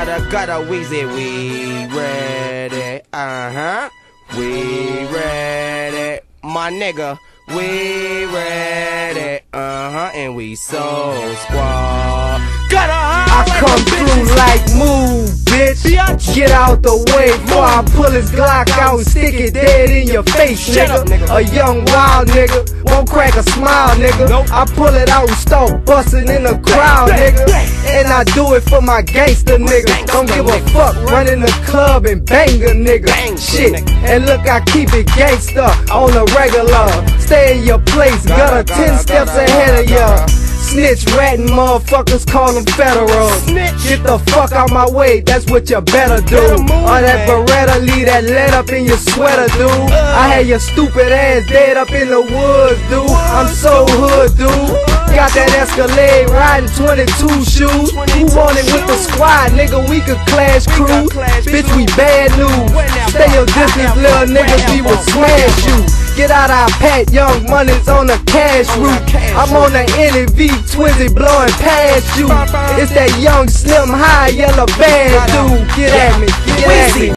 Gotta Weezy, we ready, we ready, my nigga, we ready, and we so squad. I come through like move, bitch. Get out the way before I pull his Glock out and stick it dead in your face, nigga. A young wild nigga, won't crack a smile, nigga. I pull it out and start busting in the crowd, nigga. And I do it for my gangster nigga. Don't give a fuck, running the club and bang a nigga. Shit, and look, I keep it gangster on the regular. Stay in your place, got her 10 steps ahead of ya. Snitch, ratting motherfuckers, call them federal. Get the fuck out my way, that's what you better do. Or that Beretta, leave that lead up in your sweater, dude. I had your stupid ass dead up in the woods, dude. I'm so hood, dude. Got that Escalade, riding 22 shoes. Who want it with the squad, nigga? We could clash crew. Bitch, we bad news. Stay your distance, little niggas, we will smash you. Get out our pack, young money's on the cash route. I'm on the NV, Twizzy blowing past you. It's that young, slim, high, yellow band dude. Get at me, get at me.